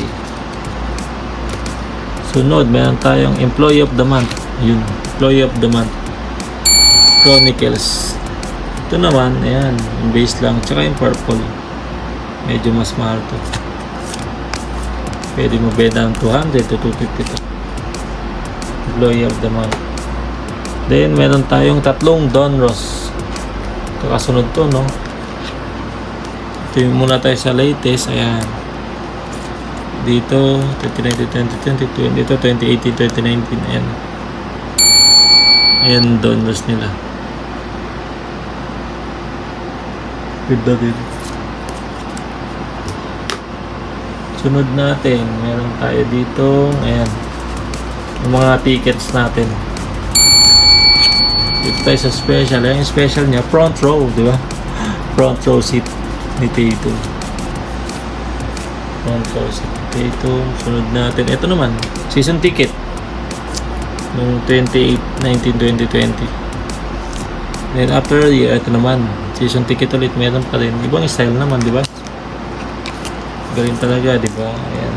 Sunod, meron tayong Employee of the Month. Yun, Employee of the Month, Chronicles. Ito naman, ayan, yung base lang, tsaka yung purple. Medyo mas mahal to. Pwede mo benta ng 200 to 250 to. Employee of the month. Then, meron tayong tatlong Donruss. Ito kasunod to, no? Ito yung muna tayo sa latest, ayan. Dito, 2019, 2020, dito, 2018, 2019, ayan. Ayan, Donruss nila. Ganda din. Sunod natin, meron tayo dito, ayan, yung mga tickets natin. Dito tayo sa special. Ayan yung special niya, front row, di ba? Front row seat ni Tatum. Front row seat ni Tatum. Sunod natin, ito naman, season ticket noong 2019, 2020. Then after a year, ito naman, season ticket ulit, meron pa rin. Ibang style naman, di ba? Galing talaga, di ba? Ayan.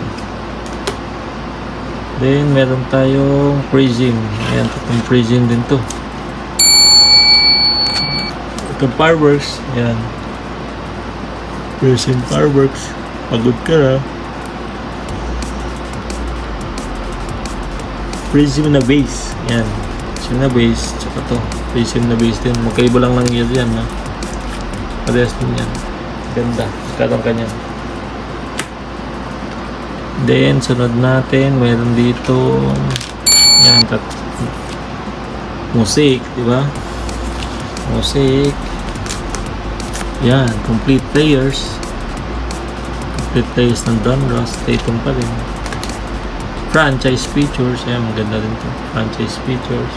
Then, meron tayong prism. Ayan, itong prism din to. Itong fireworks. Ayan. Prism fireworks. Pagod ka na. Prism na base. Ayan. Prism na base. Tsaka to. Prism na base din. Magkaiba lang lang yan, ha? Parehas din yan. Ganda. Katang kanyan. Then, sunod natin, meron dito, yan, music, di ba? Music. Yan, complete players. Complete players ng Donruss. Tatum pa rin. Franchise features. Yan, maganda rin ito. Franchise features.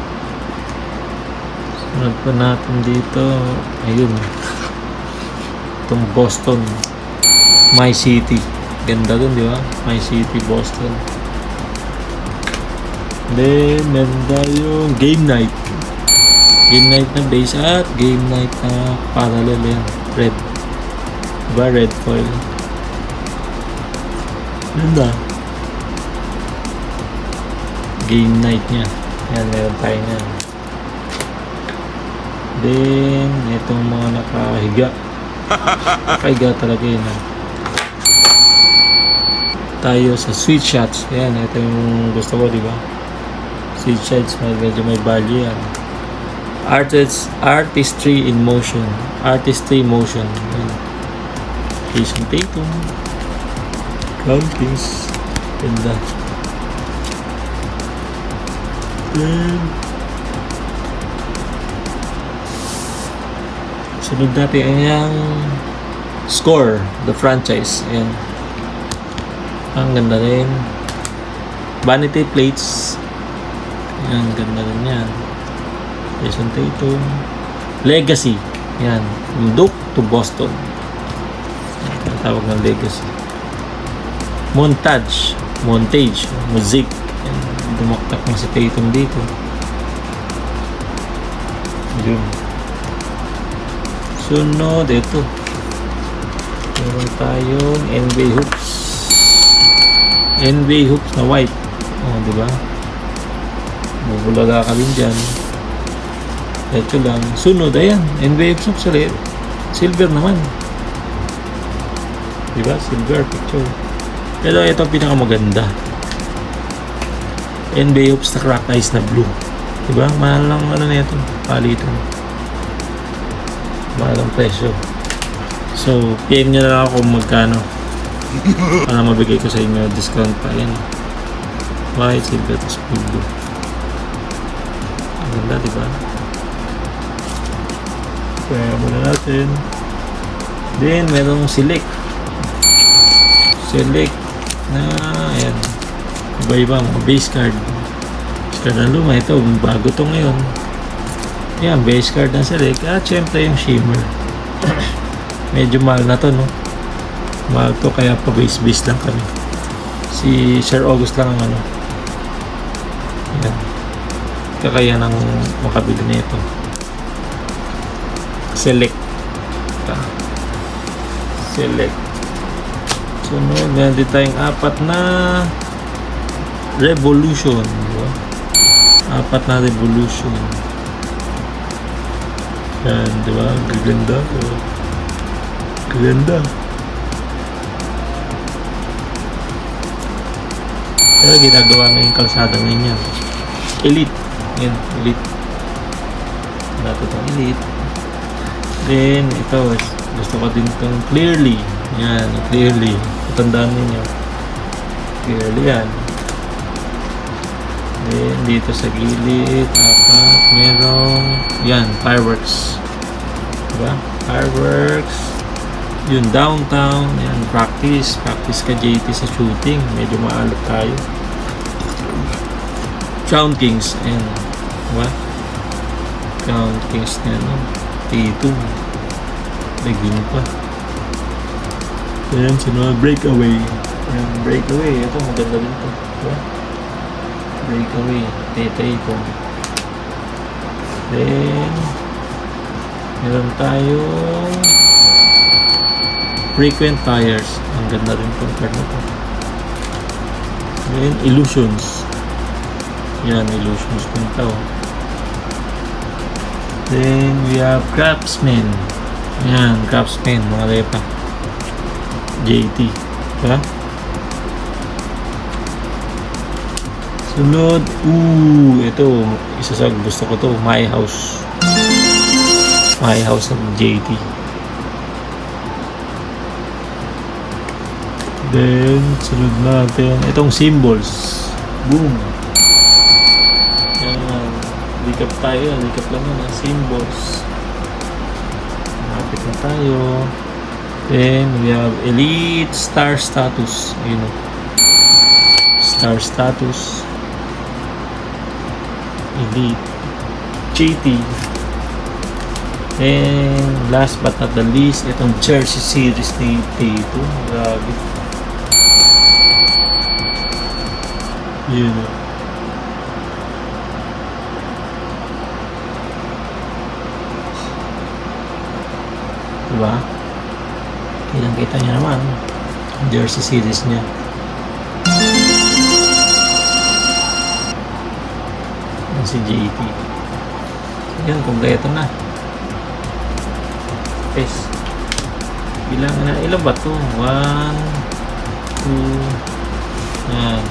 Sunod pa natin dito, ayun. Itong Boston. My City. Ganda dun, di ba? My City, Boston. Then, meron tayong game night. Game night na base at game night na parallel yan. Red. Diba? Red foil. Ganda. Game night niya. Yan, meron tayo niyan. Then, itong mga nakahiga. Nakahiga talaga yun. Tayo sa sweet shots. Ayan, ito yung gusto ko, di ba? Sweet shots, medyo may value yan. Artistry in motion. Artistry motion. Ayan. Jason Tatum. Countings. Ganda. Then, sunod natin ang score, the franchise. Ayan. Ang ganda rin. Vanity plates. Yan, ganda rin yan. Jason Tatum. Legacy. Yan. Duke to Boston. Ang tawag ng legacy. Montage. Music. Yan. Dumaktak mo si Tatum dito. Yun. Sunod, ito. Meron tayong NBA hoops. NBA hoops na white. Oh, di ba? Bubulaga ka din dyan. Ito lang. Sunod, ayan. NBA hoops ulit. Silver naman. Di ba? Silver picture. Pero ito ang pinakamaganda. NBA hoops na crack ice na blue. Di ba? Mahal lang ano na ito. Palitan. Mahal ang presyo. So, PM nyo na lang ako kung magkano. Para mabigay ko sa inyo discount pa. Ayan. White, silver, tapos blue. Ang ganda, diba? Kaya muna natin. Then, merong select. Select na, ayan. Iba-iba, mga base card. Base card na luma. Ito, bago to ngayon. Ayan, base card na select. At syempre yung shimmer. Medyo mahal na to, no? Mahal to, kaya pa base lang kami. Si Sir August lang ang ano. Ayan. Kaya nang makabili nito. Select. Select. Sunod, meron din tayong apat na Revolution. Diba? Apat na Revolution. Yan, di ba? Gaganda. Gaganda. Pero ginagawa ngayong kalsada ngayon yan. Elite. Yan, elite. Dato itong elite. Then, ito, gusto ko din itong clearly. Yan, clearly. Tandaan ninyo. Clearly yan. Then, dito sa gilid, apat, merong, yan, fireworks. Diba? Fireworks. Yun, downtown. Yan, practice. Practice ka, JT, sa shooting. Medyo maalat tayo. Crown Kings. Ayan. Diba? Crown Kings na, no? T2. Naging pa. Ayan, sunod. Breakaway. Ayan, breakaway. Ito, maganda din ito. Diba? Breakaway. Tetay ko. Then, meron tayo frequent tires. Ang ganda rin itong card na ito. Then, illusions. Yan, illusions din ito. Then, we have craftsman. Yan, craftsman. Mga lepa. JT. Diba? Sunod, ito, isa sa gusto ko to, My House. My House ng JT. Then, sunod natin, itong symbols. Boom. Yan, likap tayo, likap lang yun ang symbols. Malapit na tayo. Then, we have Elite Star Status. Ayun o. Star Status. Elite GT. And last but not the least, itong Jersey Series ni T2. Grabe. Yun. Diba? Kitang-kita niya naman ang Jersey Series niya. Si JT. Yan, kompleto na. Yes. Bilangan na. Ilan ba ito? 1, 2. Yan.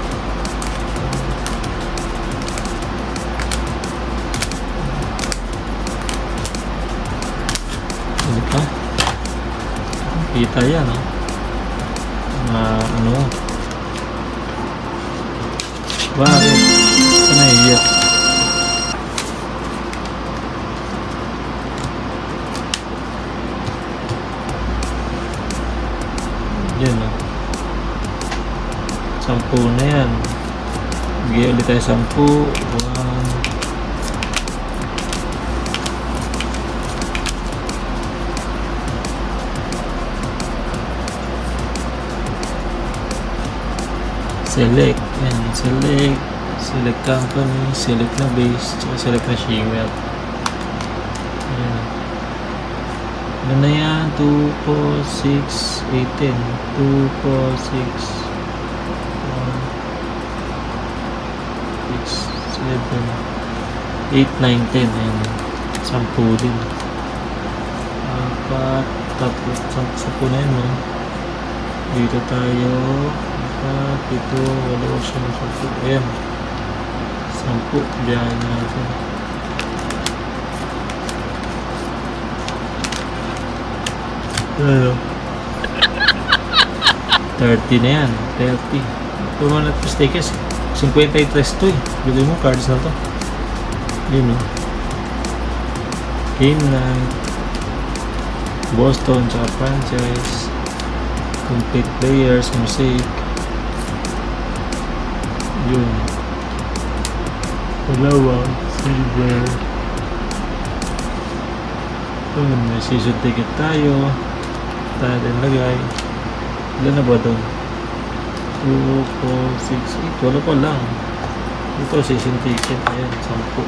Ano pa? Kita yan, ha? Ano? Bakit? Ito na iya. Yan, o. 10 na yan. Bigyan ulit tayo 10. 1. Select. Yan. Select. Select company. Select na base. Tsaka select na shimmer. Yan. Ano na yan? 2, 4, 6, 8, 10. 2, 4, 6, 1, 6, 7, 8, 9, 10. Ayan. 10 din. 4, 10 na yan, no? Dito tayo. 4, 7, 8, 9, 10. Ayan. 10. Biyahin natin. Ano? 30 na yan. 30. Ito mga natistakes. 53 to eh. Bili mo cards na to. Yun o. Game Night. Boston tsaka franchise. Complete players. Mosaic. Yun. Dalawa. Silver. Yun. May season ticket tayo. Tayo din lagay. Ilan na ba doon? 2, 4, 6, 8. Wala pa lang. Ito season ticket. Ayan, 10.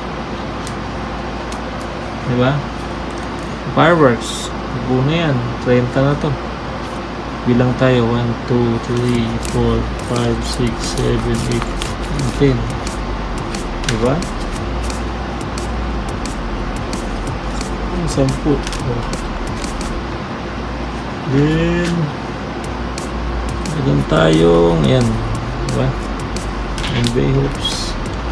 Diba? Fireworks. Buo na yan. 30 na to. Bilang tayo. 1, 2, 3, 4, 5, 6, 7, 8, 10. Diba? 10. Then meron tayong yan, diba? NBA hoops.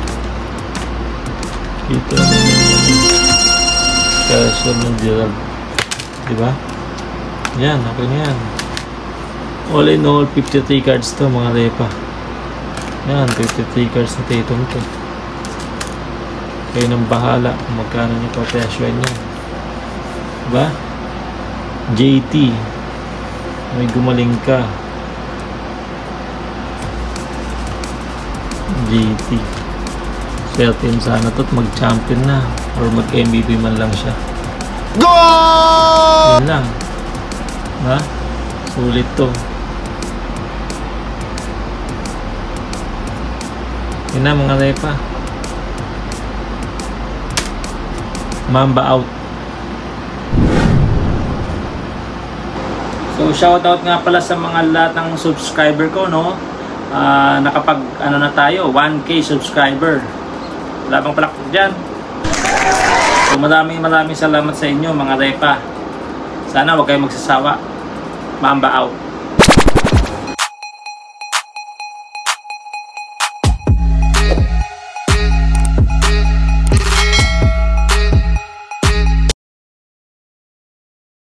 Dito naman yung Castle ng Gerald, diba? Yan, okay na yan. All in all, 53 cards to mga repa. Yan, 53 cards na Tatum to. Kayo nang bahala kung magkano nyo papresyoan yan, diba? JT, may gumaling ka. JT, swerte sana to't mag-champion na or mag-MVP man lang siya. Goal! Yun lang, ha? Sulit to. Yun na mga repa. Mamba out. So shoutout nga pala sa mga lahat ng subscriber ko, no? Nakapag ano na tayo, 1K subscriber. Wala bang palakpak dyan. So maraming salamat sa inyo mga repa. Sana huwag kayong magsasawa. Mamba out.